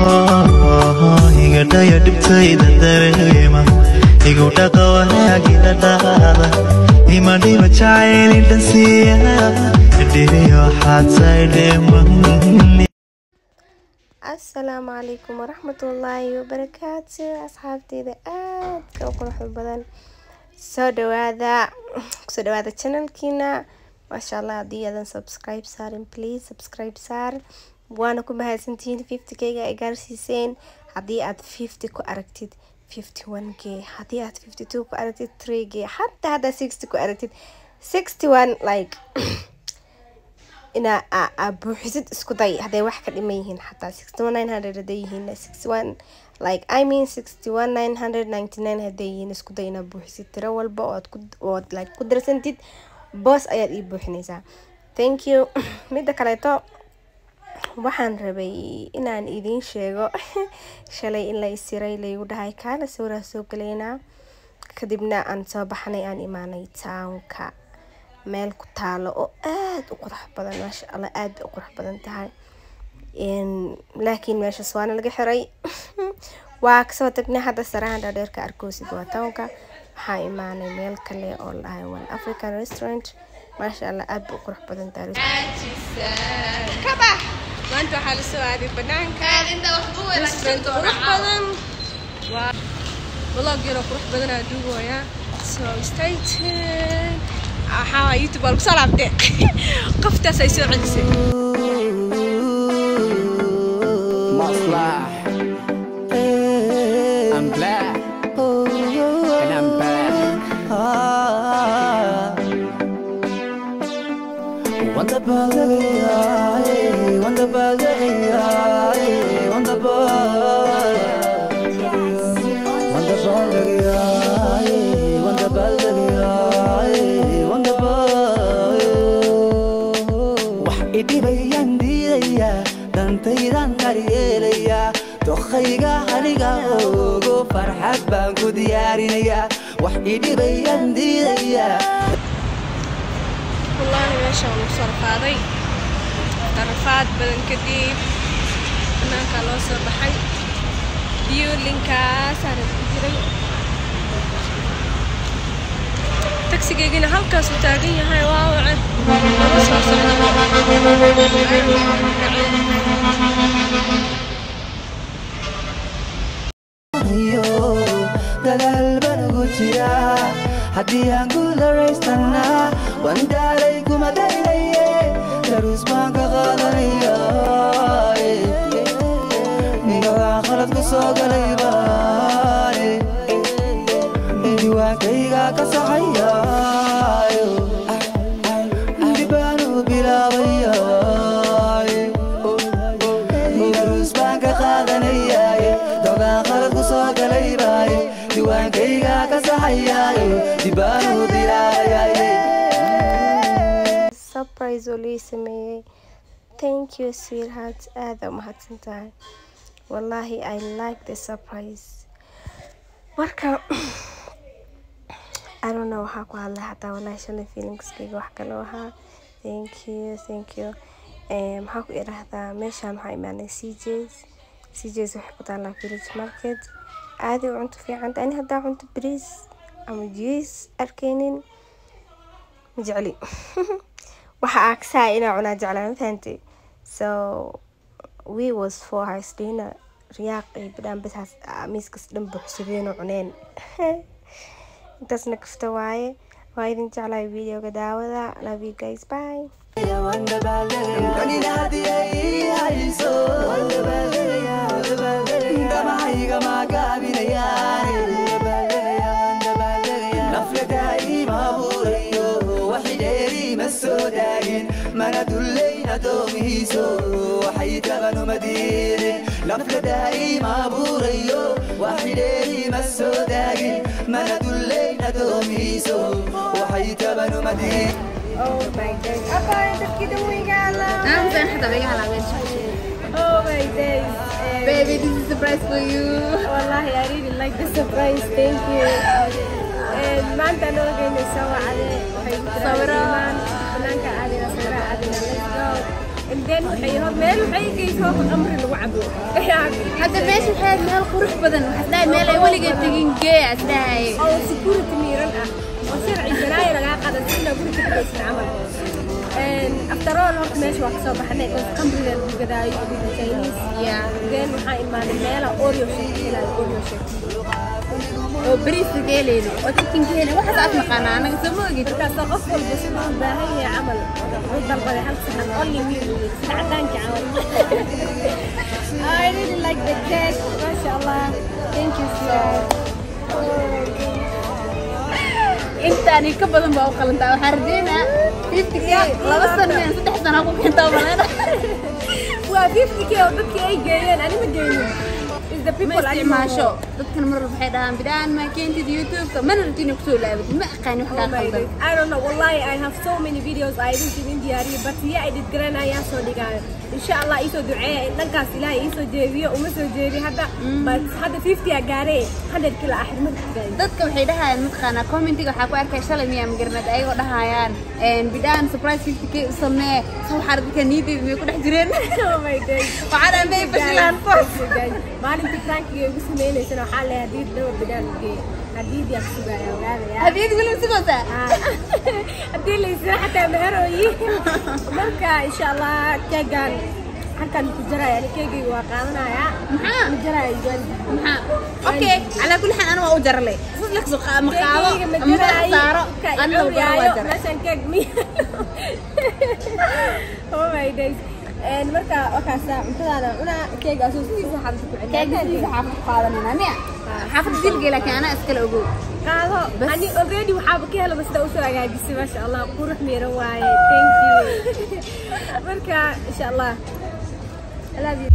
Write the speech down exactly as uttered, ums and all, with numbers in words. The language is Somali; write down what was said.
igada ya dibtayda dareema igu dhaqa wanaagina dhaada imani jacayl intansiya dhibiyo xaadsaydheema. السلام عليكم ورحمة الله وبركاته أصحابتي ذا آد كوكو حبضان سودو هذا سودو هذا channel كينا ما شاء الله دي هذا سبسكرايب سارين بليز سبسكرايب سار وانا كم هاسنتين fifty k ga igaarsiiseen haddii aad fifty ku aragtid fifty-one k haddii aad fifty-two ku aragtid three k حتى هذا sixty ku aragtid sixty-one like ina abuuxisid isku day haday wax ka dhimayeen hatta sixty-one nine hundred hadayeen sixty-one like I mean sixty-one nine hundred ninety-nine hadayeen isku day ina buuxisid tiro walba oo aad ku oo like ku darsantid boss ayaad ii buuxinaysaa. Thank you. Midda kale to waxaan rabay inaan idin sheego shalay in la isiray leeyahay dhahay kala sawira soo galeena kadibna aan soo baxnay aan imaanay townka meel ku taalo oo aad u qurux badan ma sha Allah aad u qurux badan tahay in laakiin meesha swaana laga xiray waa ka soo tagnay hadda sarahan dheerka arkoosid waa townka waxaa imaanay meel kale oo lahayn one African restaurant ma sha Allah aad u qurux badan tahay kaba maanta waxa la soo aaday banaanka inta wax buu wanaagsan qurux badan waa vlog yar qurux badan aad duubaya so stay tuned aha youtube al salaamte qoftaas ay soo celisay maslax I'm black and I'm back wanda balaya wanda balaya wanda balaya wanda balaya wanda balaya idibayan diidaya dantaydan daryeelaya dokhayga aniga ugu farxad baan ku diyaarinaya wax idibayan diidaya wallahi meesha uu sarfaaday tarfaad badan kadibanaanka loo soo baxay biyulinkaas aan jiray taxigayna halkaas u taagan yahay waa wacan soo socdo yo dalaal baan ugu jiraa haddii aan guulaystana wandaalay kuma daynaye daruus baan ka qaadanaya nigaa khalad ku soo galay baane diwaankayga ka saxaya dibaanu bilaabaya daruus baan ka qaadanaya dogaan khalad ku soo galay baane diwaankayga ka saxaya dibaanu bilaabaya surprise oli sameeyay. Thank you sweetheart aad u mahadsantahay wallahi I like the surprise marka I don't know how to handle it. I don't know feelings كيف وحكي لها. Thank you, thank you. Um, how could I have مشان هاي معنا سي جيز سي جيز وحكت على فيلج ماركت عادي وعنت في عند أنا هدا عنت بريز أم جيز أركينين مجعلي وحأكسا إنا عنا جعلان فهمتي. So we was for her سلينا رياقي بدان بس هس ميسكس لمبو حسبين وعنين انتسنا كفتواي وايدين جعلي فيديو قداوة love you guys bye لفل دائما بوريو وحيدي مسوداقين ما ندلينا دوميسو وحيتبنو مدين Oh my god أبا أنت كده ويقالا أنا مزين حدا ويقالا من شوشي Oh my days Baby this is a surprise for you والله I really like the surprise thank you ما أنت نوغي نسوى عليه صوران بلانك عادينا صورة عادينا let's go and then waxay hor meel waxay geeyso qamri lagu cabo hadda meesha waxay meel qurux badan waxaa meel ay waligeed tagin gees dhahay oo security miran ah oo sharci jaraay laga qadan sida guriga ka camal een after all horta meesha waa kasoo baxnay oo kambriga gudaayo oo Chinese ya then waxaa imaanay meel Oreo shake ilaa Oreo shake oo bariis geeleyno oo chicken geeleyno waxa aad naqaan anaga soo moogid markaas qof walba si uu baahan yahay camal oo dalbaday hal saxan only me sacadaanka camal I really like the cake mashallah thank you so intaani ka badan baa u qalantaa waxa radeynaa fifty k laba sano iyo saddex sano ku keentaa walaal waa fifty k oo dadkii ay geeyeen anima geeyeen is the people I maasho dadkan mar waxay dhahaan bidaan ma keentid YouTube-ka mana rabtiin ku soo laabid ma aqaan wax ka qaldan I don't know wallahi I have so many videos I didn't even diyaariyo but yeah I did garanaya soo dhigaayo insha Allah iso duceeyo in dhankaas Ilaahay iso jeediyo uma soo jeedi hadda but hadda fifty a gaarey one hundred kila ahir markay dadka waxay dhahaan matqaana commentiga waxa ku arkay shalay miyaa magarnad ayagoo dhahayaan een bidaan surprise fifty k samee soo xardka niidii way ku dhex jireen oh my god waxaan amay fashilan maalintii frankiga ugu sameeynaysan waxa la hadii dawr bidaan geey hadii diyaar sugaaya walaalayaa hadii wili sigota hadii la isla xataa meherooyi marka insha Allah kagan halkan ku jiraa yani keegay waa qaadanaya maxaa ku jiraa jaan maxaa okay ala kulli xan ana waa u jarlay sidlak soo qaam qaado ama saaro ana waa jar meeshan keeg mi oh my days and marka wakaasa cuntadana una keega soo siisa xabsi ku cilaa keega xafad qaadanina miya xafad dilgeey laakiin ana iskala ogow qaado ani already waxa ka helay sida uu soo hagaajisay ma sha Allah qurux meeran waaye thank you marka insha Allah I love you